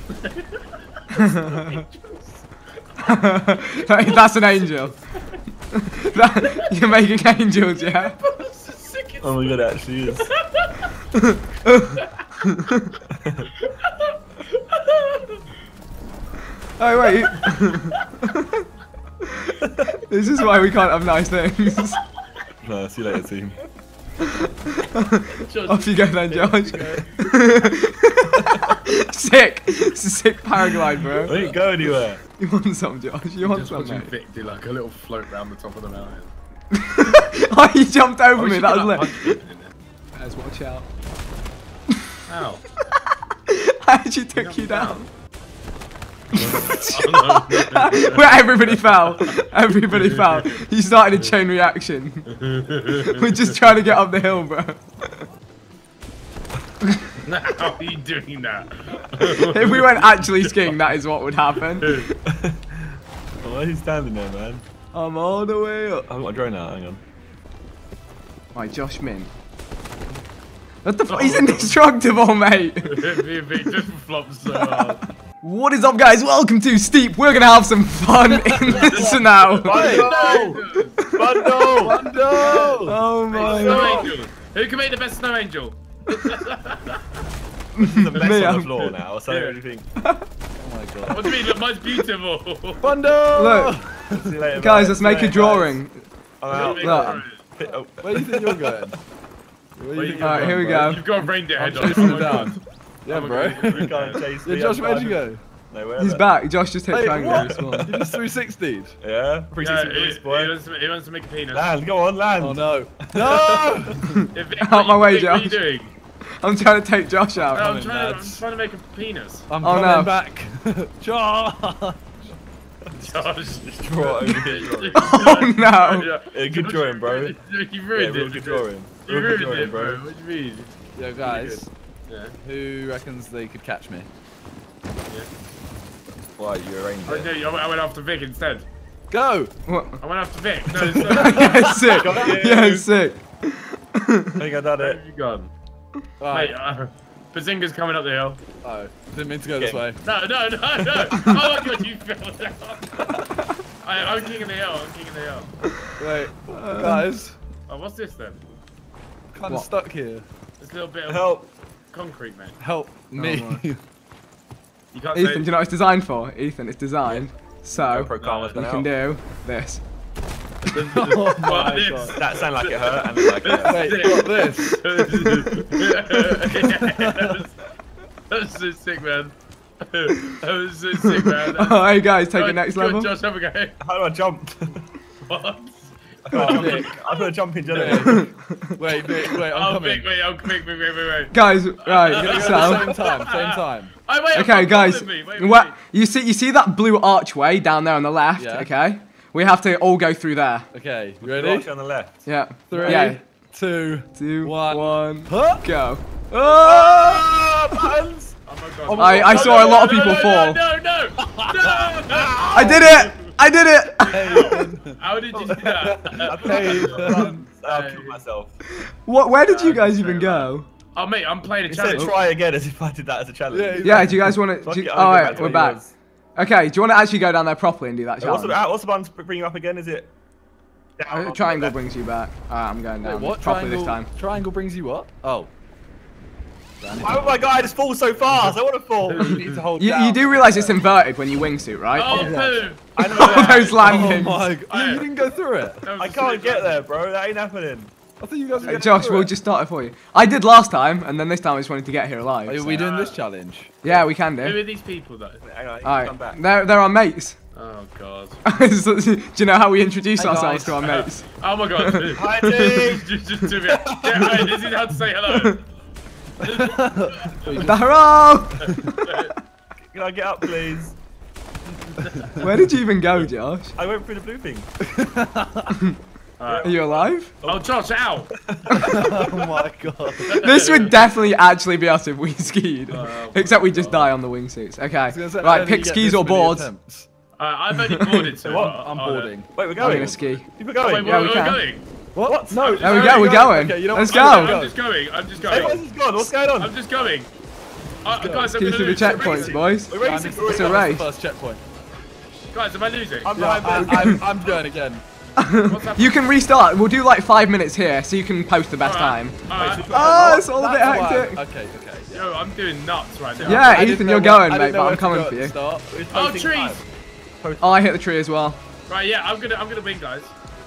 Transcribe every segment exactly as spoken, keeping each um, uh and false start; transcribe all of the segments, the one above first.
That's an angel. That, you're making angels, yeah? Oh my god, it actually is. Oh wait. This is why we can't have nice things. No, see you later, team. Off you go then, Josh. Sick. It's a sick paraglide, bro. I didn't go anywhere. You want some, Josh? You want Just some, watching mate? Vic do like a little float round the top of the mountain. Oh, he jumped over Oh, me. she That could, was like, lit. punch people in there. Guys, watch out. Ow. I actually took you down. Oh, no, no, no, no. Where everybody fell. Everybody fell. You started a chain reaction. We're just trying to get up the hill, bro. How are you doing that? If we went actually skiing, that is what would happen. Why are you standing there, man? I'm all the way up. I've got my drone out, hang on. Right, Josh Min. What the f- He's indestructible, mate. Vic just flops so hard. What is up, guys? Welcome to Steep. We're gonna have some fun in the snow. Bundle! Bundle! Bundle! Oh Hey, my snow god. angel. Who can make the best snow angel? There's a mess Me, on I'm- the floor now, so I don't really think. Oh my god. What do you mean? Look, mine's beautiful. Bundle! Look, See you later, guys, mate. let's See you make a later, drawing. guys. I'm out. Make Look. it Oh, Where do you think you're going? Where do you think Alright, you're here we going, go. You've got a reindeer head I'm on. chasing Oh him my down. God. Yeah, Oh bro. my God. You can't chase Yeah, me, Josh, I'm where'd you fine. go? No, where He's then? back. Josh just hit Wait, triangle. what? respawn. You just three sixty'd? Yeah? three No, sixty he, police he, boy. wants to, he wants to make a penis. Land, go on, land. Oh no. No! If Vic, Out what my you- way, Vic, What are you Josh. doing? I'm trying to take Josh out. No, I'm, Coming, trying to, I'm lads. trying to make a penis. I'm Oh, coming no. back. Josh! Josh. Draw it over here. Oh no. Yeah, good drawing, bro. You Yeah, ruined real it. good drawing. You Real good ruined drawing, it, bro. bro. What do you mean? Yo, guys, Yeah. who reckons they could catch me? Why, you arranged I, it? no, I went after Vic instead. Go! What? I went after Vic. No, instead. Yeah, sick. Got you. Yeah, sick. I think I done Where it. have you gone? Alright. Mate, uh, Bazinga's coming up the hill. Oh, didn't mean to go this Okay. way. No, no, no, no. Oh my god, you fell down. I, I'm king of the hill. I'm king of the hill. Wait, guys, Oh, what's this then? kind of What? stuck here. This little bit of Help. concrete, mate. Help me. my. You can't Ethan, do say. you know what it's designed for? Ethan, it's designed so GoPro camera's you gone can out. do this. Oh my Well, this- god. That sounded like it hurt, and it's like it hurt. Wait, got this. That's so sick, man. That was so sick, man. Oh, hey guys, take Go- it next go, level. Josh, have a go. How do I jump? What? I put a jump in- I put a jump in generator. Wait, wait, wait, I'm Oh, coming. Vic, wait, oh, Vic, Vic, wait, wait, wait. Guys, Go right, at the so same time, same time. Oh, wait, okay, guys, Me. Wait, wait, what wait. you see? You see that blue archway down there on the left? Yeah. Okay, we have to all go through there. Okay, you Ready? ready? On the left. Yeah. Three, Yeah. two, Two, one. one, Huh? go. Oh! Ah, buttons! Oh my god. Oh my I, I God. saw a lot of No, people no, fall. No, no, no, no, no. I did it! I did it! How did you do that? Hey, Buttons. I'll kill myself. What? Where did you guys I'm even sorry, go? Oh, mate, I'm playing a He said challenge. try again as if I did that as a challenge. Yeah, Yeah, do you guys want Fuck to? it, Oh, I'll go right, back to we're what he back. was. Okay, do you want to actually go down there properly and do that Wait, What's the, challenge? ah, what's the button to bring you up again? Is it? Down Uh, on triangle the left? brings you back. Alright, I'm going Wait, down what? properly Triangle, this time. triangle brings you what? Oh. Oh my god, I just fall so fast. I want to fall. You need to hold You, down. you do realise it's inverted when you wingsuit, right? Oh, yeah. poo. I know All that. those Oh landings. my god. Yeah, you didn't go through it. That was I a can't sick get one. there, bro. That ain't happening. I thought you guys were Uh, getting Josh, through we'll it. just start it for you. I did last time, and then this time I just wanted to get here alive. Are so- we doing this challenge? Yeah, we can Who do. are these people, though? Hang on, come Alright, back. they're, they're our mates. Oh, God. Do you know how we introduce Hey, ourselves guys. to our mates? Oh, my God. Hi, team. just, just do it. Yeah, wait, this is how to say hello. Hello! Can I get up, please? Where did you even go, Josh? I went through the blue thing. Are you alive? Oh, Josh, out. Oh my god. This would definitely actually be us if we skied. Oh, Except we my just God. die on the wingsuits. Okay. I was gonna say, I Right, don't pick think you get skis this or many boards. attempts. Uh, I've only boarded, so What? I'm oh, no. boarding. Wait, we're I'm going. gonna ski. Keep it Oh, going. wait, Yeah, where we are we can. going? What? No. There we go, we're going. Okay, you know Let's what? go. I'm just going. I'm just going. Everyone's gone. What's going on? I'm just going. Uh, go. guys, I'm Keep gonna to the lose. checkpoints, boys. We're Yeah, racing. this- We're It's a racing. race. First checkpoint. Guys, am I losing? I'm Yeah, behind I, Ben. I'm, I'm going again. What's happening? You can restart. We'll do like five minutes here, so you can post the best Alright, time. alright. Oh, it's all a bit That's why- hectic. Okay, okay. Yeah. Yo, I'm doing nuts right now. Yeah, I didn't Ethan, know you're where- going, I mate, didn't know but where I'm to coming go for at you. the start. Oh, trees. Oh, I hit the tree as well. Right, yeah, I'm gonna, I'm gonna win, guys.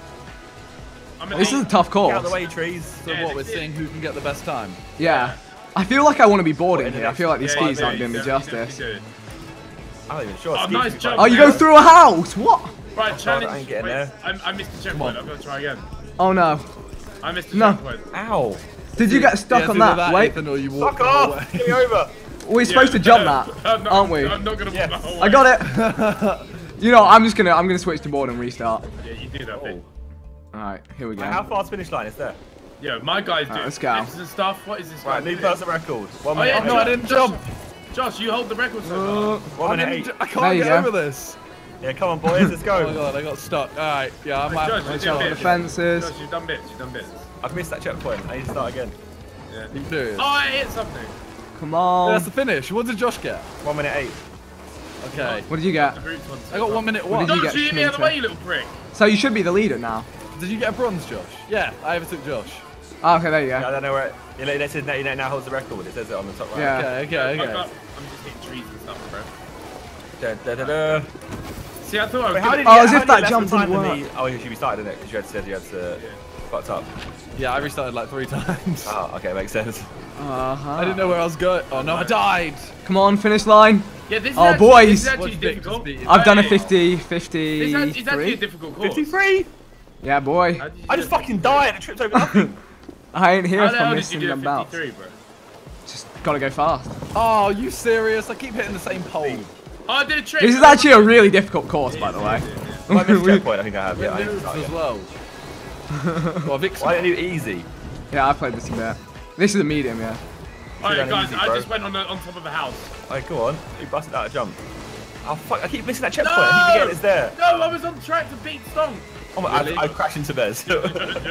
I'm This is a tough Get out of course. the way, trees. So Yeah, what, we're this is- seeing who can get the best time? Yeah. I feel like I want to be boarding What, in the here. I next- feel like these Yeah, skis you aren't do, doing me you definitely justice. do. I'm not even sure. Oh, Ski nice should be jump. fine. Oh, you go through a house? What? Right, God, challenge. I ain't getting Wait, there. I, I missed the checkpoint. I'm gonna try again. Oh no. I missed the No. checkpoint. Ow. Did you get stuck Yeah, on it's either that? Wait. Ethan, or you walk Fuck the whole off. way. Get me over. We're supposed to jump that, I'm not, aren't we? I'm not gonna. Yes. put my whole I weight. got it. You know, I'm just gonna I'm gonna switch to board and restart. Yeah, you do that thing. Oh. All right, here we go. How far's finish line is there? Yo, my guys do Alright, let's go. flips and stuff. What is this? Right, guy new doing? personal record. One Oh minute. yeah, eight. no, I didn't Josh, jump. Josh, you hold the record so Uh, far. One I, minute didn't, eight. I There can't you get go. over this. Yeah, come on, boys, let's Oh my go. god, I got stuck. Alright, yeah, I'm Josh, out. you Watch did out for the bits. fences. Josh, you've done bits. You've done bits. I've missed that checkpoint. I need to start again. Yeah. You do. Oh, I hit something. Come Yeah, on. that's the finish. What did Josh get? One minute eight. Okay. What did you get? The roots one so I got far. one minute What one. did you Josh, get, you hit me out of the Schminter? way, you little prick. So you should be the leader now. Did you get a bronze, Josh? Yeah, I overtook Josh. Oh, okay, there you Yeah, I go. don't know where it, it, it says that it now holds the record. It says it on the top right. Yeah. Okay, okay, I've okay. got- I'm just hitting trees and stuff, bro. Da, da, da, da. See, I thought I was Wait, how gonna- did Oh, you as get, if how that did you jump get less didn't time than work. the- Oh, you should be started, didn't it? Because you had said you had to fucked up. Yeah, I restarted like three times. Oh, okay, makes sense. Uh-huh. I didn't know where I was going. Oh no, I died. Come on, finish line. Yeah, this is Oh, actually, boys. This is actually What's Vic difficult. just beaten? I've done a Hey, fifty, It's, actually- it's actually a fifty-three. difficult course. fifty-three? Yeah, boy. How did you I do just it? fucking died. It tripped over nothing. I ain't here How if the I'm hell did you missing do a them belts. fifty-three, bro? Just gotta go fast. Oh, you serious? I keep hitting the same pole. Oh, I did a trick. This is actually a really difficult course, by the way. If I missed a checkpoint, I think I have. Yeah, Yeah, I need to moves start as again. well. Well, Vic's Why don't you do easy? Yeah, I played this a bit. This is a medium, yeah. Alright, done guys, easy, I bro. just went on, the, on top of a house. Alright, go on. You busted out a jump. Oh fuck! I keep missing that checkpoint. I keep forgetting it's there. No, I was on track to beat Stonk. Oh my! Really? I, I crashed into Bez. just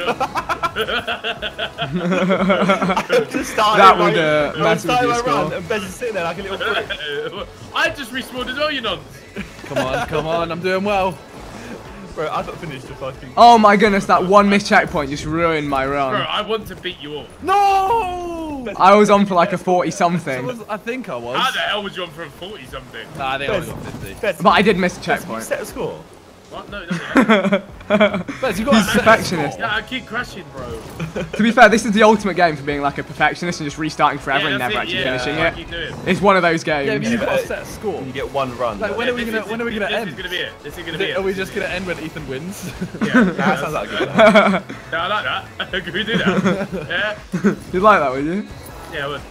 started That my, would, uh, I mess with started your my run, score. and Bez is sitting there like a little prick. I just respawned as well, you nonce. Come on, come on, I'm doing well. Bro, I thought finished the fucking. Oh my goodness, that one missed checkpoint just ruined my Bro, run. I want to beat you all. No! I was on for like a forty something, Was- I think I was. How the hell was you on for a forty something? Nah, I think I only got fifty. Bez, but I did miss a Bez, you checkpoint. set a score. What? No, no, no. Bez, you got He's a perfectionist. Yeah, I keep crashing, bro. To be fair, this is the ultimate game for being like a perfectionist and just restarting forever yeah, and that's never it, actually yeah, finishing I it. keep doing. It's one of those Yeah, games. but you've Yeah, got but- to set a score. You get one run. Like, when are we This gonna is- when are we gonna this end? is gonna be it. This is gonna be it. Are we just gonna end when Ethan wins? Yeah, That sounds like a good plan. yeah, I like that. Can we do that? Yeah? You'd like that, would you? Yeah, well.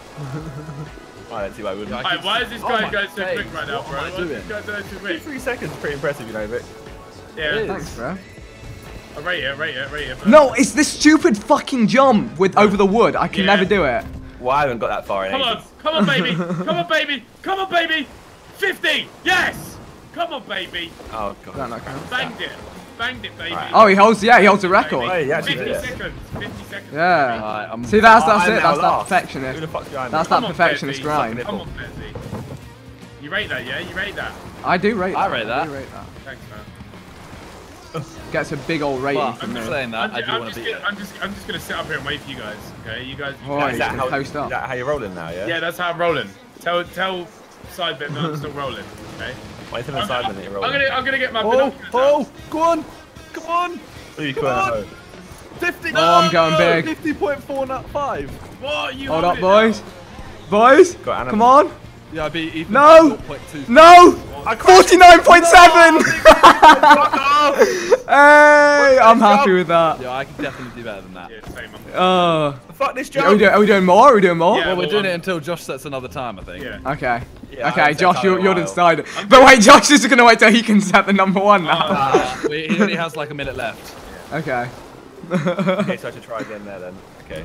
I don't see why I wouldn't. Yeah, I Alright, why is this Oh guy my going so days, quick right now, what bro? am I Why is this doing? guy going so quick? Three seconds, pretty impressive, you know, Vic. Yeah, It is. Thanks, bro. I rate it, rate it, rate it. No, it's this stupid fucking jump with over the wood. I can Yeah. never do it. Well, I haven't got that far in Come on, ages. come on, baby, come on, baby, come on, baby. fifty, yes. Come on, baby. Oh god. No, no, no. Banged it, banged it, baby. Alright. Oh, he holds. Yeah, he holds a record. Hey, yeah, actually fifty did it. seconds, fifty seconds. Yeah. Alright, I'm- See, that's Oh, that's I'm it. now That's that last. Who perfectionist. the fuck's behind That's me? that Come on, perfectionist Bezzy. grind. Come on, Bezzy. You rate that, yeah? You rate that? I do rate that. I rate that. do rate that. Thanks, man. Gets a big old rating Well, from I'm me. just saying that. I'm, I ju- do I'm, want to just beat gonna, it. I'm just, I'm just gonna sit up here and wait for you guys. Okay, you guys. You Oh, guys Is yeah. that, how, Post up. is that how you're rolling now, yeah? yeah, that's how I'm rolling. Tell, tell Sidebit that I'm still rolling. Okay. Why is it I'm, on side I'm, then you're I'm rolling? gonna, I'm gonna get my Oh, binoculars out. oh, go on, come on, Who are you come calling on. a hoe? fifty. Oh, I'm going big. Fifty point four, not five. What are you Hold up, holding boys. Boys, Got Anna. come on. Yeah, I beat Ethan. No. zero point two. No. I crashed. forty-nine point seven. Fuck off! Hey, I'm happy job. with that. Yeah, I can definitely do better than that. now? Yeah, same. I'm- Uh, Fuck this are we, job! do, are we doing more? Are we doing more? Yeah. Well, we're well, doing it I'm- until Josh sets another time, I think. Yeah. Okay. Yeah, I okay, haven't set Josh, time you're, in a you're the while. decider. But wait, Josh is gonna wait till he can set the number one now. Uh, we- he only has like a minute left. Okay. Okay, so I should try again there then. Okay.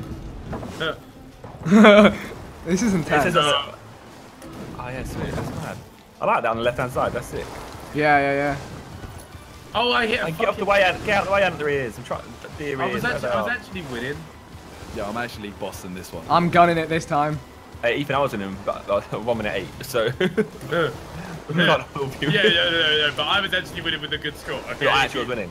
This is It intense. says on the- Oh yeah, sweet, that's mad. I like that on the left hand side, that's sick. Yeah, yeah, yeah. Oh, I hit a Like, get off the fucking- way out, get out the way under the ears. I'm trying, dear I ears. was, actually, whatever. I was actually winning. Yeah, I'm actually bossing this one. I'm gunning it this time. Hey, Ethan, I was in him, but like, one minute eight. So. Yeah, Not all people. yeah, yeah, yeah, yeah, but I was actually winning with a good score. Okay, Yeah, I actually was winning.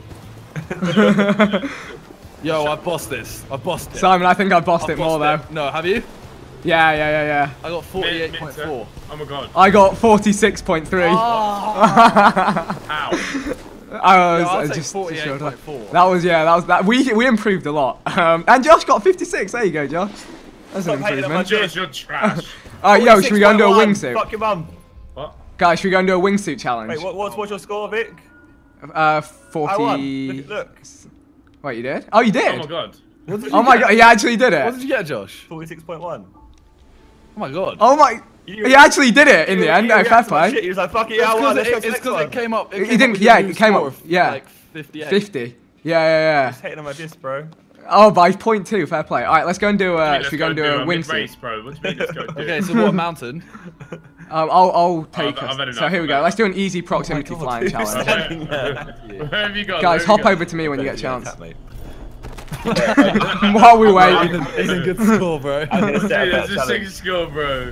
Yo, I bossed this. I bossed it. Simon, I think I bossed I it more bossed though. it. No, have you? Yeah, yeah, yeah, yeah. I got forty-eight point four. Oh my god. I got forty-six point three. Ow. I was Yeah, I'll uh, take just forty-eight showed point up. four. That was yeah, that was that. We we improved a lot. Um, and Josh got fifty-six. There you go, Josh. That's an Stop hating on my improvement. Josh, you're trash. Alright, yo, should we go and do a forty-six point one. wingsuit? Fuck your mum. What? Guys, should we go and do a wingsuit challenge? Wait, what, what's, what's your score, Vic? Uh, I forty. won. Look, look. Wait, you did? Oh, you did? Oh my god. What did Oh you my get? god, he actually did What it. did you get, Josh? forty-six point one. Oh my god. Oh my. You- He actually did it in You- the end. you Oh, fair reacted like play. shit. He was like, fuck it, yeah, I It's won. because Let's go it, to the it's next 'cause one. it came up. It It came didn't- up with yeah, a new it came score up- of, yeah. Like fifty-eight. fifty. Yeah, yeah, Just hating on my disc, bro. yeah. Oh, by point two. Fair play. Alright, let's go and do. Uh, Let's should we go and do a mid race, wingsuit? bro. What do you mean let's go and do Okay, it? so what mountain? Um, I'll I'll take I've- us. I've had So enough, here we I've go. had Let's do an easy proximity God. flying challenge. Standing there. Where have you gone? Guys, Where have hop you over to me when you get a Yeah, chance. tap, mate. While we wait. He's in good score, bro. I'm gonna gone? step Dude, that that's a challenge. sick score, bro.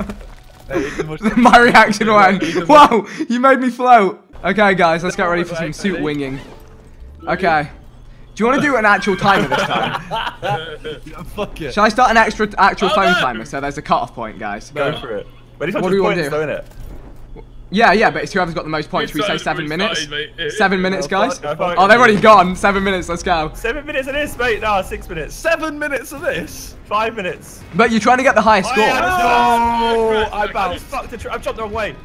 My reaction went, whoa, you made me float. Okay, guys, let's get ready for some Wait, suit ready? winging. Okay. Do you want to do an actual timer this time? Yeah, fuck it. Shall I start an extra actual Oh, phone no. timer so there's a cut-off point, guys? Go for it. But it's not What just do we wanna points, do? though, innit? Yeah, yeah, but it's whoever's got the most points. Should we say Started- seven minutes? started, mate. Seven minutes, guys? fuck, fuck. Oh, they've already gone. Seven minutes, let's go. Seven minutes of this, mate. No, six minutes. Seven minutes of this. Five minutes. But you're trying to get the highest Oh, score. yeah, that's- Oh, I I bounced. Fuck the tr- I've jumped the wrong way.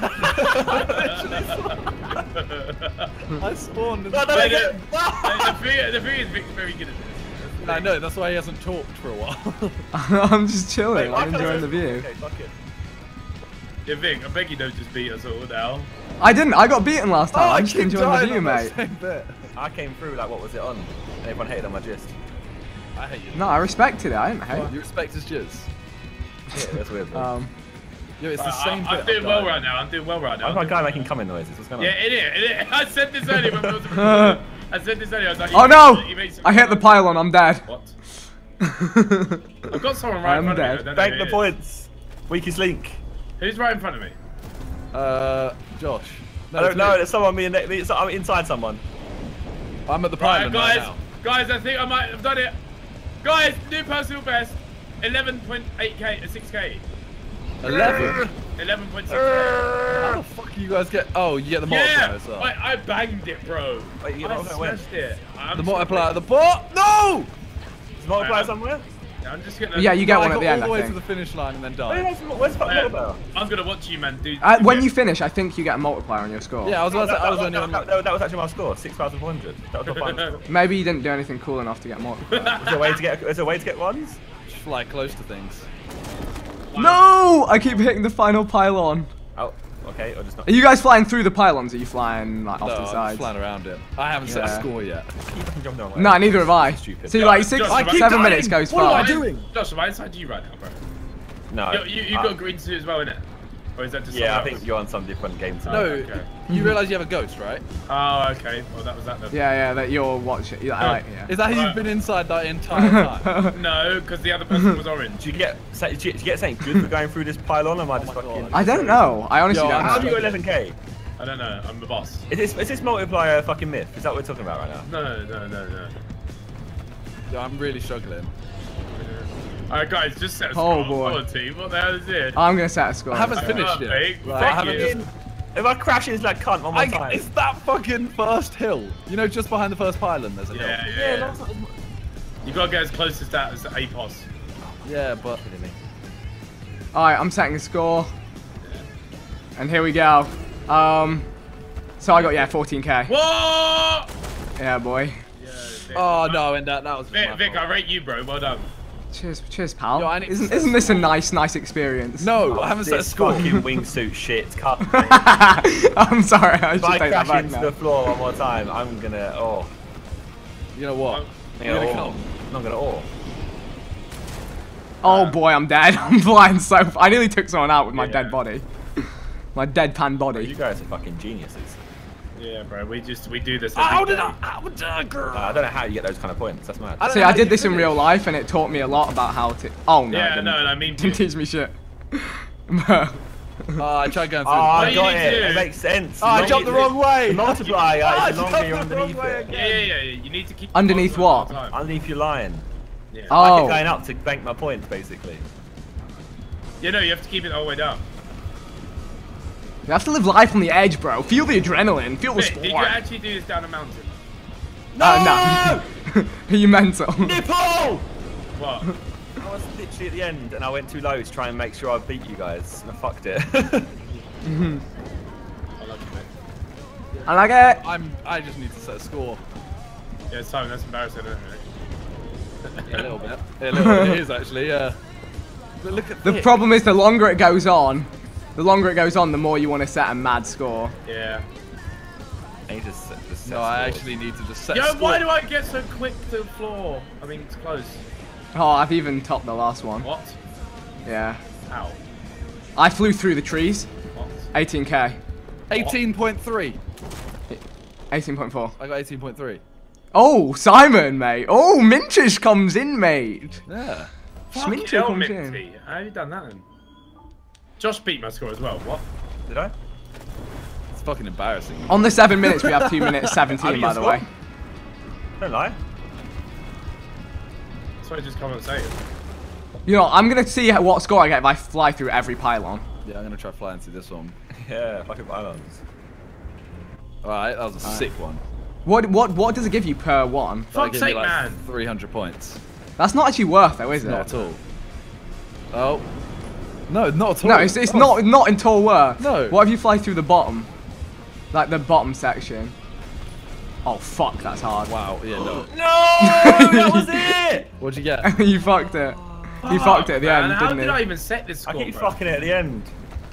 I spawned. in No, no, the- no, Wait, no. the, the, thing, the thing is, Vic's very good at this. I know, that's why he hasn't talked for a while. I'm just chilling. Wait, I'm why can't I enjoying the just- view. Okay, fuck it. Yeah, Vic, I beg you don't just beat us all now. I didn't. I got beaten last time. Oh, I I'm just keep enjoying the dying view, on that mate. same bit. I came through, like, what was it on? And everyone hated on my gist. I hate you. No, I respected it. I didn't hate. You respect his jizz. Yeah, that's weird, bro. Um, Yo, it's the I, same I, bit. I'm doing I'm well dying. right now. I'm doing well right now. Why's my guy making coming noises? What's going on? Yeah, in it, in it. I said this earlier when we was recording. I said this earlier. I was like, oh you no! made- you made some I hit the comments. pylon. I'm dead. What? I've got someone right I'm in front dead. of me. I don't know Bank who the it is. points. Weakest link. Who's right in front of me? Uh, Josh. No, I don't it's know. me. There's someone me. me so I'm inside someone. I'm at the Right, pylon guys. right now. Guys, I think I might have done it. Guys, new personal best. eleven point eight K, uh, six K. Eleven. eleven point six K. How the fuck you guys get? Oh, you get the multiplier Yeah, as well. I, I banged it, bro. Wait, you I know when? smashed it. I'm The just multiplier, gonna- the bot. No! Is multiplier Right, somewhere? I'm just gonna. Yeah, you get I one got at the all end, the way I to the think. finish line and then Where's, died. where's the fuck Yeah, multiplier? I'm gonna watch you, man, dude. Uh, when you finish, I think you get a multiplier on your score. Yeah, I was No, about to that, say, I was that- only that- on. that- that- that was actually my score, six thousand four hundred. That was my final score. Maybe you didn't do anything cool enough to get a multiplier. Is there a way to get? Is there a way to get ones? Just fly close to things. No! I keep hitting the final pylon. Oh, okay. Or just not. Are you guys flying through the pylons? Or are you flying like off No, to the I'm sides? just flying around it. I haven't set Yeah. a score yet. Keep fucking jumping the wrong way. No, neither have I. Stupid. See, Yeah, like six, Josh, I keep seven dying. minutes goes What am I fast. doing? Josh, am I inside you right now, bro? No. You, you, you uh, got green suit as well, innit? Or is that just Yeah, I someone think else? you're on some different game to me. No, okay. you realise you have a ghost, right? Oh, okay. Well, that was that then. Yeah, yeah, that you're watching. Yeah, I like, yeah. Is that how Right. you've been inside that entire time? No, because the other person was orange. Do you get? Do you get something good for going through this pylon, or am I just Oh my fucking? God. I don't know. I honestly Yo, don't How know. do you go eleven K? I don't know. I'm the boss. Is this is this multiplier a fucking myth? Is that what we're talking about right now? No, no, no, no. Yeah, I'm really struggling. Alright, guys, just set a Oh, score. boy. Come on, team. What the hell is it? I'm gonna set a score. I haven't so- finished up, yet. mate. Like, I Thank haven't you. just. If I crash into that cunt one more I, time. it's that fucking first hill. You know, just behind the first pylon, there's a hill. Yeah, yeah, Yeah, yeah. that's not. You gotta get as close as that as the A P O S. Yeah, but Alright, I'm setting a score. And here we go. Um, so I got, yeah, fourteen K. What? Yeah, boy. Yeah, Vic. oh no, and that that was. Vic, my Vic, fault. I rate you, bro. Well done. Cheers, cheers, pal. Yo, I need to isn't set isn't a this a score. nice, nice experience? No, I haven't set a This score. fucking wingsuit shit. Cut. I'm sorry, I If should I take that crash back into now. the floor one more time, I'm gonna. Oh. You know what? I'm You're gonna gonna oh. come. I'm gonna. Oh. Oh boy, I'm dead. I'm flying so. F I nearly took someone out with my Yeah. dead body. My deadpan You body. guys are fucking geniuses. Yeah, bro. We just we do this. How every did I? day. How did I? Uh, I don't know how you get those kind of points. That's mad. I don't See, know I how did you this in finish. real life, and it taught me a lot about how to. Oh no! it Yeah, didn't. no, I mean, Didn't dude. teach me shit. Oh, I tried going Oh, through. I you got need it. to- It makes sense. Oh, I Long- jumped the wrong way. The multiplier Ah, I is the longer jumped you're the wrong underneath way it. again. Yeah, yeah, yeah, yeah. You need to keep Underneath the bottom what? all the time. Underneath your line. Yeah. I Oh. keep going up to bank my points, basically. Yeah, no, you have to keep it all the way down. You have to live life on the edge, bro. Feel the adrenaline. Feel the Wait, did you sport. actually do this down a mountain? Uh, no. Are you mental? Nipple! What? I was literally at the end, and I went too low to try and make sure I beat you guys, and I fucked it. I love you, mate. I like it. I'm. I just need to set a score. Yeah, Simon, that's embarrassing, isn't it? Yeah, a little bit. Yeah, a little bit. It is actually. Yeah. But look at The this. problem is the longer it goes on, the longer it goes on, the more you want to set a mad score. Yeah. I need to set, just set No, I scores. actually need to just set. Yo, a score. why do I get so quick to the floor? I mean, it's close. Oh, I've even topped the last one. What? Yeah. How? I flew through the trees. What? eighteen K. eighteen point three. eighteen point four. I got eighteen point three. Oh, Simon, mate. Oh, Mintish comes in, mate. Yeah. Fucking Smincher hell, comes in. Minty. How have you done that then? Josh beat my score as well. What? Did I? It's fucking embarrassing. On the seven minutes, we have two minutes How seventeen, do by you the score? way. Don't lie. That's what I just come and say. You know, I'm going to see what score I get if I fly through every pylon. Yeah, I'm gonna try flying through this one. Yeah, fucking violence. Alright, that was a sick one. What what what does it give you per one? That'll Fuck's give me sake, like man. three hundred points. That's not actually worth, though, is it? Not at all. Oh. No, not at all. No, it's, it's Oh, not not in all worth. No. What if you fly through the bottom? Like the bottom section. Oh, fuck, that's hard. Wow, yeah, no. No! That was it! What'd you get? you fucked it. You fucked it at the Man, end, how didn't did you? I even set this I score, keep bro? fucking it at the end.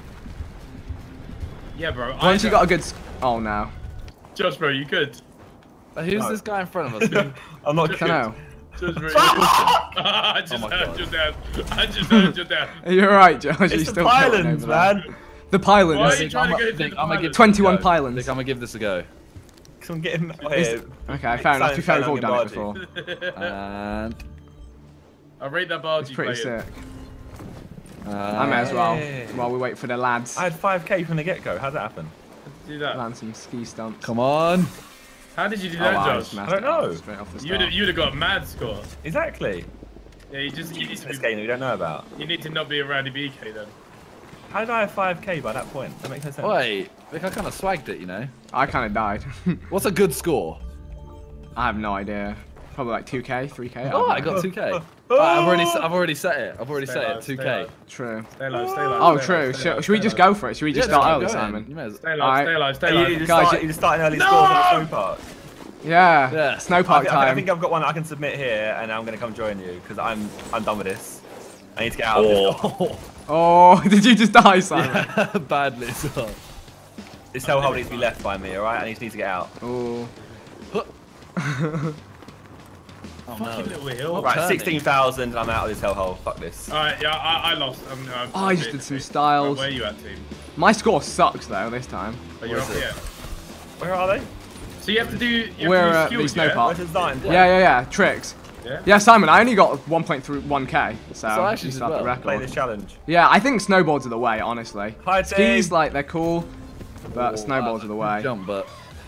Yeah, bro. Once I you got a good... s- Oh, no. Josh, bro, you good? Uh, Who's No. this guy in front of us? I'm not I good. don't know. Josh, bro, you good? I just Oh my heard God. your dad. I just heard your dad. You're right, Josh. It's You're the still going pylons, over there. man. The Why are pylons. you trying to go Think through I'm the gonna give pilot? twenty-one Go. pylons. Think I'm gonna give this a go. Cause I'm getting. Oh, Is- yeah. Okay, fair enough. To be fair, we've all Silent done it Silent before. And I rate that bar It's you pretty playing. sick. uh, I may as well, Hey. while we wait for the lads. I had five K from the get-go. How'd that happen? Do that. Land some ski stumps. Come on. How did you do Oh, that, wow, I Josh? just messed I don't it up know. Straight off the You'd have, start. you'd have got a mad score. Exactly. Yeah, you just you need, This to be, game that we don't know about. you need to not be a Randy B K then. How did I have five K by that point? That makes no sense. Wait, Vic, I kind of swagged it, you know. I kind of died. What's a good score? I have no idea. Probably like two K, three K. Oh, don't I know. got two K. Oh. I've already, s- I've already set it. I've already Stay set alive, it. two stay K. alive. True. Stay low, stay low. Oh, stay true. low, stay Should, low, should we stay just low. go for it? Should we just Yeah, start let's early, go then. Simon? You may as- Stay low, Alright. stay low, stay Hey, low. you, you, just Guys, start, you- you just start an early No! score for the snow park. Yeah. Yeah. Snow I, park thi- I, thi- I time. think I've got one I can submit here, and I'm gonna come join you because I'm I'm done with this. I need to get out of this. Oh, did you just die, Simon? Badly as well. This hellhole needs to be left by me. All right, I just need to get out. Oh. Oh Fucking no. little hill. Right, turning. sixteen thousand. I'm out of this hellhole. Fuck this. Alright, yeah, I, I lost. I'm, I'm, Oh, I just did some Right, styles. where are you at, team? My score sucks though this time. Are you Where up is it? here? Where are they? So you have to do. You have We're to at do the skills, snow yeah? park. Where's the starting point? Yeah, yeah, yeah. Tricks. Yeah. Yeah, Simon, I only got one point one K, so, So I actually you did start the well. Play record. this challenge. Yeah, I think snowboards are the way, honestly. Hi, Skis, team. like, they're cool, but Oh, snowboards wow, are the way. Jump, but.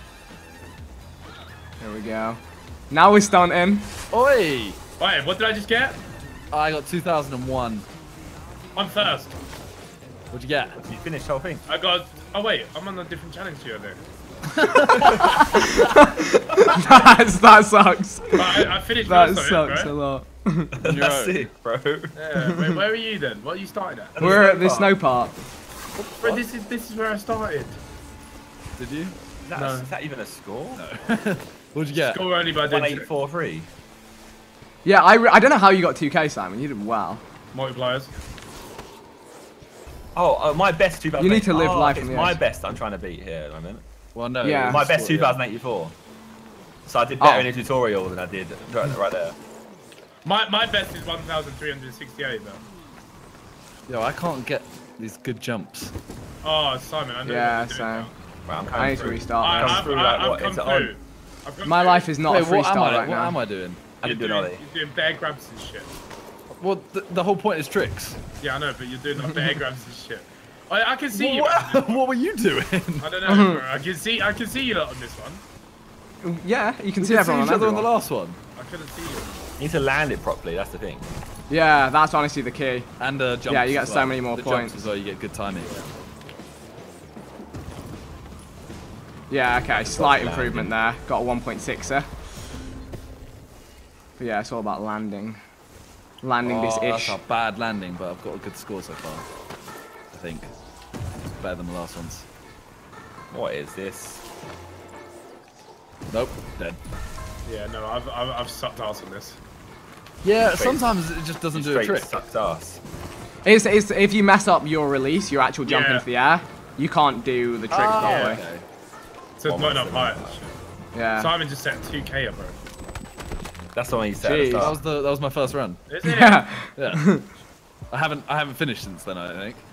Here we go. Now we're stunting. Oi! Wait, what did I just get? I got two thousand one. I'm first. What'd you get? You finished the whole thing. I got. Oh wait, I'm on a different challenge to you there. That's, that sucks. But I, I finished That first sucks on a it, lot. That's own. it, bro. bro. Yeah, wait, where are you then? What are you starting at? the We're snow at the park. snow park. Bro, this is this is where I started. Did you? Is that, No. is that even a score? What'd you get? Score only by One doing eight four three. Yeah, I, re I don't know how you got two K, Simon. You did well. multipliers. Oh, uh, my best two thousand. You need to live oh, life It's on the my edge. best. I'm trying to beat here. at the moment. Well, no. Yeah. it was My best score, two thousand eighty-four. So I did better Oh. in a tutorial than I did right, right there. My my best is one thousand three hundred sixty-eight though. Yeah. Yo, I can't get these good jumps. Oh, Simon, I know Yeah, what you're doing so- now. Right, I'm I coming need to through. restart. I, this. I've, through, I, like, I've what, come is it through. on? I've come My through. life is not Wait, a what am freestyle I? right what now. am I doing? I You're didn't do doing, an ollie. you're doing bear grabs and shit. Well, the, the whole point is tricks. Yeah, I know, but you're doing like bear grabs and shit. I, I can see you. What, man. what were you doing? I don't know, bro. I can see. I can see you lot on this one. Yeah, you can We see did see everyone each on other on the everyone. last one. I couldn't see you. You need to land it properly, that's the thing. Yeah, that's honestly the key. And uh, jumps. Yeah, you get as so well. many more the points. Jumps as well, you get good timing. Yeah, okay, slight landing. improvement there. Got a one point sixer. But yeah, it's all about landing. Landing Oh, this that's ish. a bad landing, but I've got a good score so far. I think. Better than the last ones. What is this? Nope, dead. Yeah, no, I've I've, I've sucked ass on this. Yeah, Straight- sometimes it just doesn't do a Straight trick. sucked ass. It's, it's, if you mess up your release, your actual jump Yeah. into the air, you can't do the trick Oh, properly. okay. So it's not enough height. and shit. Yeah. Simon just set two K up, bro. That's the one you said at the Jeez. That start. was the that was my first run. Is it? Yeah. Yeah. I haven't I haven't finished since then, I think.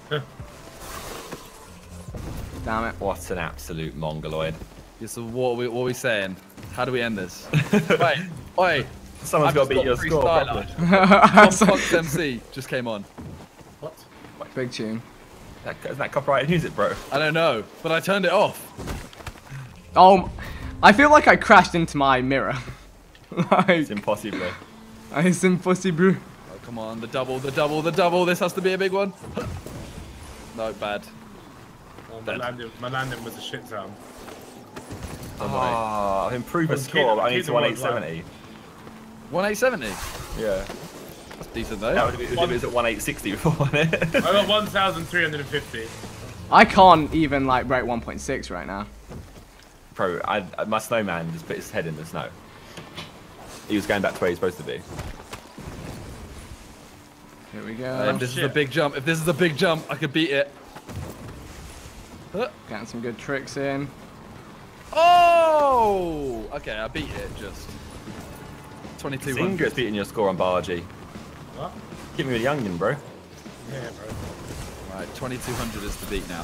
Damn it. What an absolute mongoloid. Yeah, so what are we what are we saying? How do we end this? Wait, oi. Someone's I've got to just beat your got score freestyler. properly. So- Fox M C just came on. What? Big tune. That, isn't that copyrighted music, bro? I don't know, but I turned it off. Oh, I feel like I crashed into my mirror. like, It's impossible. it's impossible. Oh, come on, the double, the double, the double. This has to be a big one. No, bad. Oh, my, Dead. landing, my landing was a shit sound. Oh, I've improved my Well, score, keep- but I need keep to the one one eight seventy. one eight seventy. Yeah. That's decent though. That was, it was at one eight sixty before, wasn't it? I got one thousand three hundred fifty. I can't even like break one point six right now. Bro, I, my snowman just put his head in the snow. He was going back to where he's supposed to be. Here we Uh, go. if this is a shit. big jump, if this is a big jump, I could beat it. Huh. Getting some good tricks in. Oh! Okay, I beat it just. twenty-two Singer's hundred. beating your score on Bargy. What? Give me a youngin, bro. Yeah, bro. Right, twenty-two hundred is the beat now.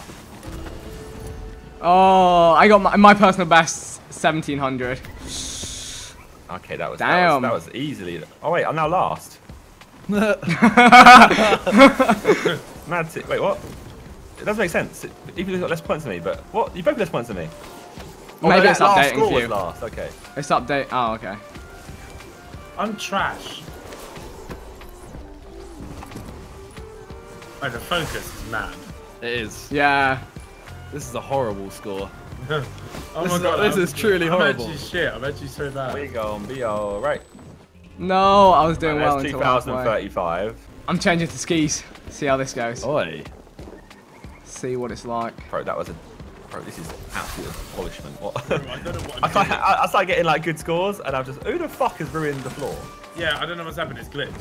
Oh, I got my, my personal best seventeen hundred. Okay, that was, Damn. that was that was easily. Oh wait, I'm now last. Mad. T wait, what? It doesn't make sense. It, even though he's got less points than me, but what? You both have less points than me. Oh, Maybe that it's last updating score for was you. last. Okay. It's update. Oh, okay. I'm trash. Oh, the focus is mad. It is. Yeah. This is a horrible score. Oh This my is- god, this I'm- is truly I'm horrible. actually shit. I'm actually so We bad. gonna be alright. No, I was doing well That's until two thousand halfway. thirty-five. I'm changing to skis. See how this goes. Oi. See what it's like. Bro, that was a. Bro, this is absolute polishment. What? I don't know what I, I'm can't, doing. I, I started getting like good scores, and I'm just, who the fuck has ruined the floor? Yeah, I don't know what's happened. It's glitched.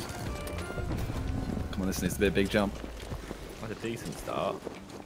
Come on, this needs to be a big jump. That's a decent start.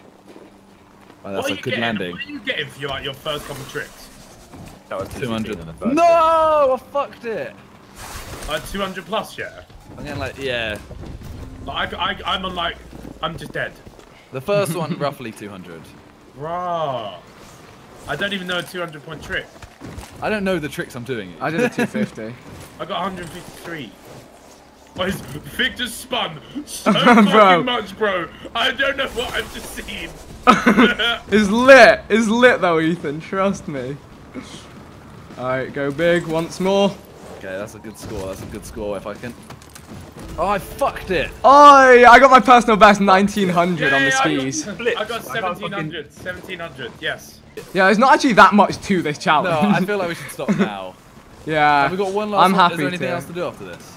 Oh, that's what a are you good getting? landing. What are you getting for your, like, your first couple tricks? That was two hundred. on the first. No, I fucked it. Like two hundred plus, yeah. I'm getting like, yeah. Like I, I, I'm on like, I'm just dead. The first one, roughly two hundred. Rah. I don't even know a two hundred point trick. I don't know the tricks I'm doing. I did a two fifty. I got one hundred fifty-three. Oh, his Victor spun so Bro. fucking much, bro. I don't know what I've just seen. It's lit. It's lit though, Ethan. Trust me. Alright, go big once more. Okay, that's a good score. That's a good score. If I can. Oh, I fucked it. Oi! I got my personal best nineteen hundred on the Yeah, yeah, skis. I got, Blips. I got I can't seventeen hundred. seventeen hundred, yes. Yeah, there's not actually that much to this challenge. No, I feel like we should stop now. yeah. Have we got one last I'm one? happy Is there anything to. else to do after this?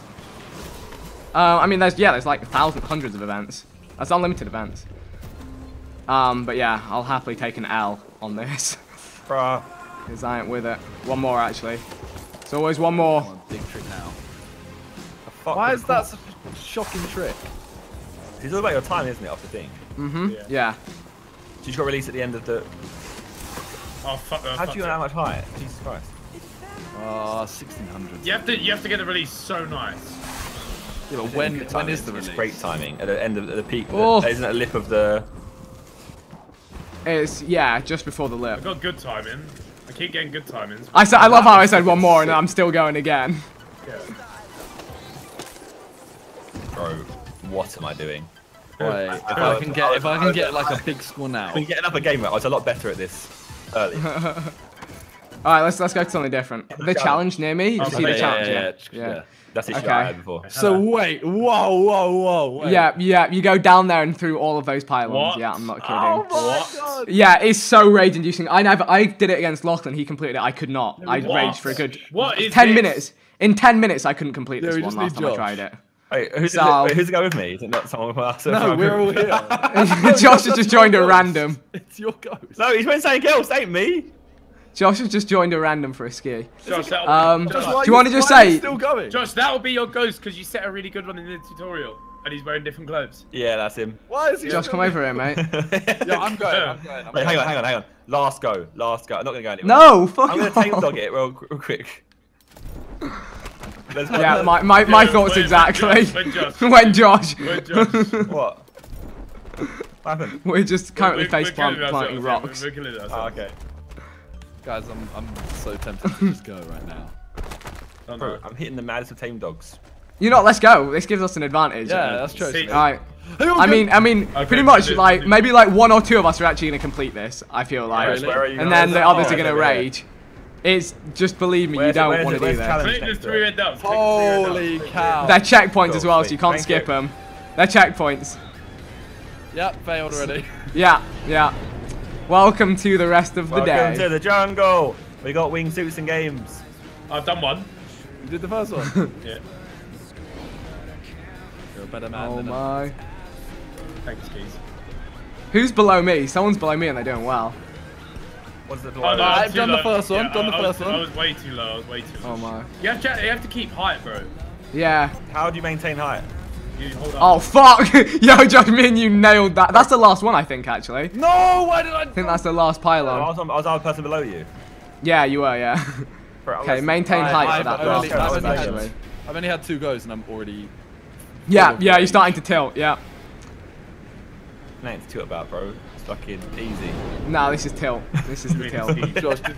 Uh, I mean, there's yeah, there's like thousands, hundreds of events. That's unlimited events. Um, but yeah, I'll happily take an L on this Bruh. because I ain't with it. One more actually. It's always one more. Come on, big trick now. The fuck Why was is that such a shocking trick? It's all about your time, isn't it, off the thing? Mhm. Yeah. Yeah. So you got released at the end of the. Oh fuck. Uh, How fuck do you know it. how much height? Jesus Christ. Ah, sixteen hundred. You have to, you have to get the release so nice. Yeah, but when, Good when timing. is the It's release? great timing. At the end of at the peak. Oh. The, isn't it a lip of the. It's, yeah, just before the I lip. got good timing. I keep getting good timings. I, said, I love how I said one more and I'm still going again. Yeah. Bro, what am I doing? Wait, if I can get if I can get like a big score now. I can get another game right. I was a lot better at this early. Alright, let's let's go to something different. The challenge near me? You Oh, see yeah, the challenge? yeah, Yeah. yeah, yeah. yeah. That's the issue Okay. I had before. So wait, whoa, whoa, whoa, wait. Yeah, yeah, you go down there and through all of those pylons. What? Yeah, I'm not kidding. Oh my What? god. Yeah, it's so rage inducing. I never I did it against Lachlan, he completed it. I could not. I What? raged for a good What is ten this? minutes. In ten minutes I couldn't complete Yeah, this we one just last need time I Josh. tried it. Wait, who's, So- wait, who's the guy with me? Is it not someone from us? No, we're all here. Josh has just joined a random. It's your ghost. No, he's been saying else, ain't me. Josh has just joined a random for a ski. Josh, that'll Um, be, do Josh, you want to just why are you say? still going? Josh, that'll be your ghost because you set a really good one in the tutorial, and he's wearing different clothes. Yeah, that's him. Why is he? Josh, come over here, mate. Yeah, I'm going. I'm going. I'm Wait, going. hang on, hang on, hang on. Last go, last go. I'm not gonna go anywhere. No, fuck I'm gonna off. tame dog it real, real quick. Let's go. Yeah, my my, my Yeah, thoughts when- exactly. when Josh- When Josh. When Josh- What? What happened? We're just currently We're- face we're killing plant, planting ourselves, yeah, rocks. We're killing ourselves. Oh, okay. Guys, I'm I'm so tempted to just go right now. Oh, no. Bro, I'm hitting the maddest of tame dogs. You know, what, let's go. This gives us an advantage. Yeah, that's true. See- Alright. Hey, I mean, I mean, Okay, pretty much, do- like, do- maybe like one or two of us are actually gonna complete this. I feel like, Where's- where are you and guys? then the others Oh, are gonna over here. rage. It's just believe me, Where's it- you don't where's want it- to do where's the this. challenge? Click the next to three it. red dots. click the three red Holy dots. cow. They're checkpoints as Cool, well, so you sweet. can't Thank skip you. them. They're checkpoints. Yep, failed already. Yeah, yeah. Welcome to the rest of the Welcome day. to the jungle. We got wingsuits and games. I've done one. You did the first one. Yeah. You're a better man Oh than a- my. Thanks, Keys. Who's below me? Someone's below me and they're doing well. What's the Oh, blow? no, I've I'm too done the low. first one, Yeah, done the I, I was, first one. I was way too low. I was way too low. Oh my. You have, to, you have to keep height, bro. Yeah. How do you maintain height? You hold up. Oh fuck! Yo, Josh, me and you nailed that. That's the last one, I think, actually. No, why did I? I think that's the last I pylon. was, on, I was the other person below you. Yeah, you were, yeah. Bro, I Okay, was- maintain I- height I- for that I- last only- I- I've I- only I- had- actually. I've only had two goes and I'm already. Yeah, yeah, you're starting to tilt, yeah. Nothing to tilt about, bro. It's fucking easy. No, this is tilt. This is the tilt. Josh, did-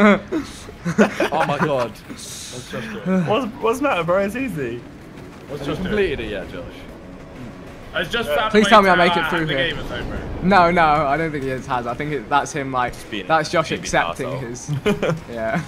oh my god. What's Josh doing? What's, what's the matter, bro? It's easy. What's Have you Josh doing? completed it yet, Josh? It's just Yeah. that Please way tell me to, I make uh, it through hack the here. game or something, bro. No, no, I don't think he has. I think it, that's him, like, being- that's Josh being an accepting arsehole. his. Yeah.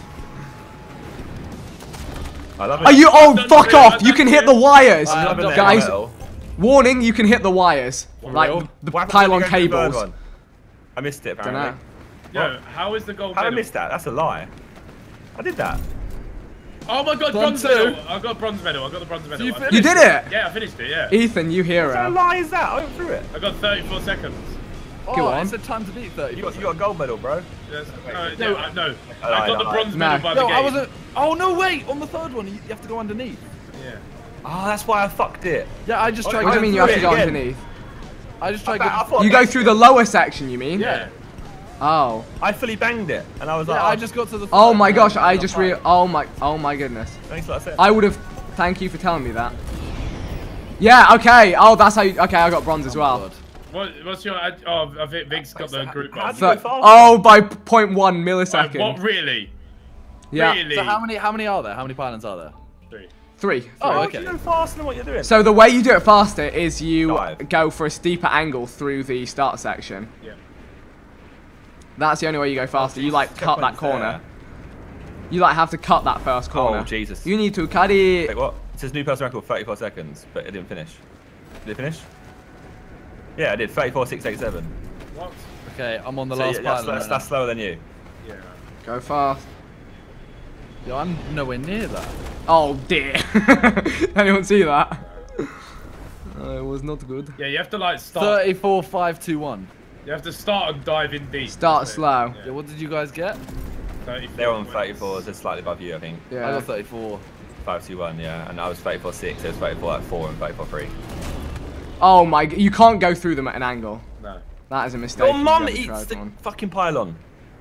I love it. Are you? Oh, That's fuck true, off! that's You can true. hit the wires, I'm loving the guys. L M L. Warning! You can hit the wires, like real? the What happened pylon when you go to the third cables. one? I missed it, Don't apparently. know. Yo, how is the gold How did I medal? miss that? That's a lie. I did that. Oh my god, Done bronze two. medal! I got bronze medal. I got the bronze medal. you I finished You finished did it, Yeah, I finished it. Yeah. Ethan. You What kind of hero. lie is that? I went through it. I got thirty-four seconds. Oh, Go on. it said time to beat thirty. You got, you got a gold medal, bro. Yes. No, wait. no, I, no. Oh, I I got know, the I- bronze No. medal by No, the I game. wasn't. Oh no, wait! On the third one, you, you have to go underneath. Yeah. Oh, that's why I fucked it. Yeah, I just What tried. What do you going mean you have through to it go again. underneath? I just tried. I Getting, thought You go through the lower section, you mean? Yeah. Oh. I fully banged it, and I was like, yeah, I just got to the. Oh third my one, gosh! and I got just five. re. Oh my. Oh my goodness. Thanks for what I said. I would have. Thank you for telling me that. Yeah. Okay. Oh, that's how. You, okay, I got bronze as Oh, well. God. What, what's your? ad- Oh, I think Vic's got the group How one. do you go So, faster? oh, by zero point one Uh, millisecond. what really? Yeah. Really? So how many? How many are there? How many pylons are there? Three. Three. Oh, How okay. do you go faster than what you're doing? So the way you do it faster is you Dive. go for a steeper angle through the start section. Yeah. That's the only way you go faster. You like cut that Checkpoint's corner. there. You like have to cut that first corner. Oh, Jesus. You need to cut it. Wait, what? It says new personal record, thirty-four seconds, but it didn't finish. Did it finish? Yeah, I did. thirty-four six eighty-seven. What? Okay, I'm on the So last yeah, that's, pylon. that's, right that's slower than you. Yeah. Go fast. now. Yo, I'm nowhere near that. Oh dear. Anyone see that? Uh, it was not good. Yeah, you have to like start. Thirty-four five two one. You have to start and dive in deep. Start That's it. slow. Yeah, what did you guys get? thirty-four They're on points. thirty-four, so slightly above you, I think. I Yeah. got thirty-four. five two one, yeah. And I was thirty-four six, so it was thirty-four at four and thirty-four three. Oh my. g- You can't go through them at an angle. No. That is a mistake. Your if you've mum ever eats tried the one. fucking pylon.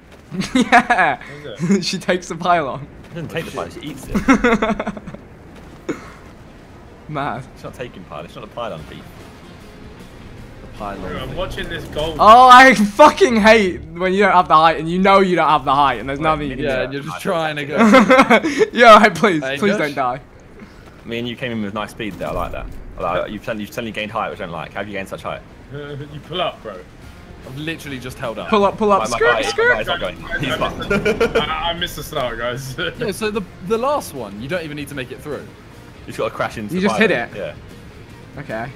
Yeah. Is she takes the pylon. She doesn't take the pylon, she eats it. Mad. She's not taking pylon, she's not a pylon thief. The Pylon. I'm watching this gold. Oh, I fucking hate when you don't have the height and you know you don't have the height and there's nothing you can Yeah, do. and you're just trying to go. Yeah, alright, please. Hey, please Josh? don't die. Me and you came in with nice speed there. I like that. I like, you've, suddenly, you've suddenly gained height, which I don't like. How have you gained such height? You pull up, bro. I've literally just held up. Pull up, pull up, My- my skirt, guy- my skirt. guy's not going. He's I, fucked. missed, I, I missed the start, guys. Yeah, so the the last one, you don't even need to make it through. You just got to crash into You the just hit pylon. it. Yeah. Okay.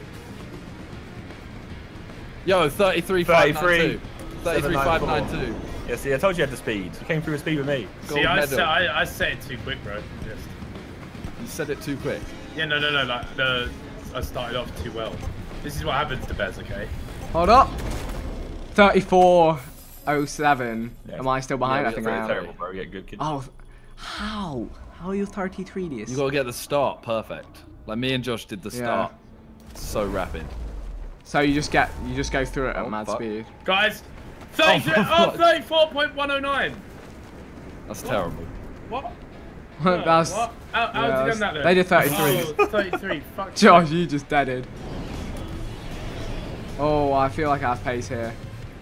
Yo, thirty-three five nine thirty-three. two. thirty-three five nine two. Yeah, see, I told you you had the speed. You came through with speed with me. See, Gold I medal. said, I, I said it too quick, bro. Just, You said it too quick. yeah, no, no, no. Like the, I started off too well. This is what happens to Bez, okay? Hold up. thirty-four oh seven. Yeah. Am I still behind? Yeah, I think Very I am. terrible, bro. Yeah, good kid. Oh, how? How are you thirty-three this? You gotta get the start perfect. Like me and Josh did the Yeah. start. So rapid. So you just get, you just go through it at Oh, mad fuck. speed. Guys, thirty-three, Oh, oh, fuck. thirty-four point one oh nine. That's terrible. What? That's, What? How, how yeah, have you done that then? they did thirty-three. Oh, thirty-three. Fuck. Josh, you just deaded. Oh, I feel like I have pace here.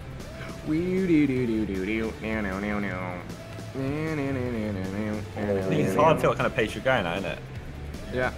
I think it's hard to tell what kind of pace you're going at, isn't it? Yeah.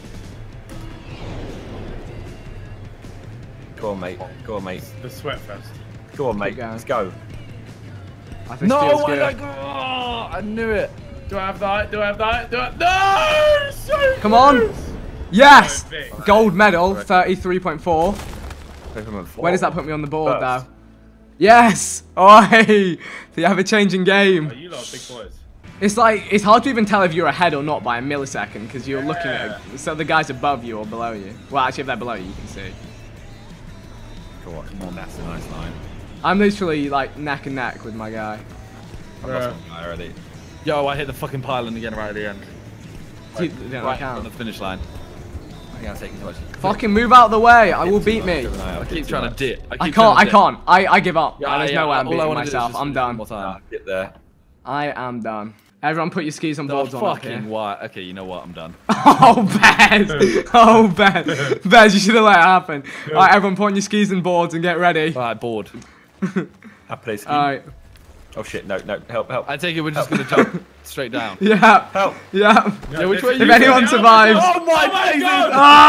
Go on, mate. Go on, mate. The sweat fest. Go on, mate. going. Let's go. I think No, Steel's I, good. like, oh, I knew it. Do I have that? Do I have that? Do I? No! So Come on. close. Yes! So big. Gold medal, thirty-three point four. Where does that put me on the board, First. though? Yes! Oi! The ever-changing game. Oh, you lot are big boys. It's like, it's hard to even tell if you're ahead or not by a millisecond, because you're looking at, so the guy's above you or below you. Well, actually, if they're below you, you can see. Go on, come on. That's a nice line. I'm literally, like, neck and neck with my guy. I've lost my guy already. Yo, I hit the fucking pylon again right at the end. Dude, they don't Right count. on the finish line. I think I'm taking too much. Fucking move out of the way. I will beat me. I keep trying to dip. I keep can't. I trying to dip. can't. I, I give up. Yeah, There's yeah, no way I'm all I beating wanna do is myself. just I'm finish one done. more time. Get there. I am done. Everyone put your skis on The boards on up fucking here. why? Okay, you know what? I'm done. Oh, Bez! Oh, Bez! Bez, you should have let it happen. Alright, everyone put on your skis and boards and get ready. Alright, bored. I play ski. Alright. Oh shit! No, no, help, help. I take it we're just gonna jump straight down. Yeah. Help! Yeah. Yeah, which way If you anyone going? survives. Oh my, Oh my days! God!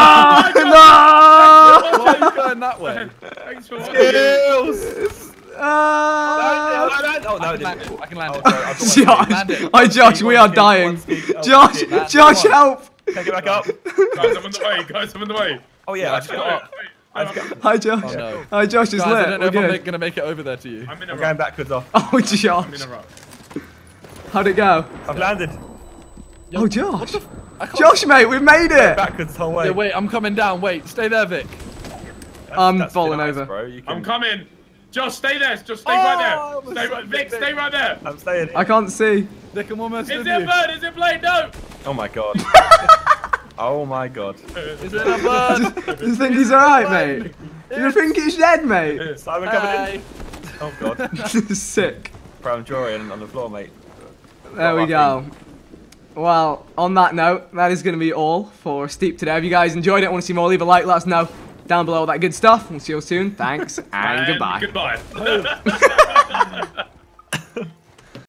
Ah! No! Why are you going that way? Thanks for watching. Skills! Ah! Oh no, I it can land didn't. it. I can land Oh, it. sorry, I've got one. Josh! Land it. Oh, Josh, we are One ski, dying. one ski. Oh, Josh! shit. Land Josh, it. help! Take it back up. Guys, I'm on the way. Guys, I'm on the way. Oh yeah, I just got up. I just got- Hi, Josh. Oh, no. Hi, Josh is Guys, I lit. don't know We're if I'm good. gonna make it over there to you. I'm in a I'm rock. going backwards off. Oh, I'm Josh. in a rock. How'd it go? I've landed. Oh, Josh. I can't- Josh, mate, we made it. Backwards the whole way. Yeah, wait, I'm coming down. Wait, stay there, Vic. That's- I'm that's falling nice, over. Bro. You can... I'm coming. Josh, stay there. Just stay Oh, right I'm there. Stay so right, Vic, big. stay right there. I'm staying. I can't see. Vic, I'm almost Is with it a you. bird? Is it Blade? No. Oh my god. Oh my god. Is it a bird? You think he's alright, mate? You think he's dead, mate? Simon coming Hey. in. Oh god. Sick. Bro, I'm drawing on the floor, mate. There we go. Well, on that note, that is going to be all for Steep today. If you guys enjoyed it, want to see more, leave a like, let us know down below all that good stuff. We'll see you all soon. Thanks, and And goodbye. Goodbye.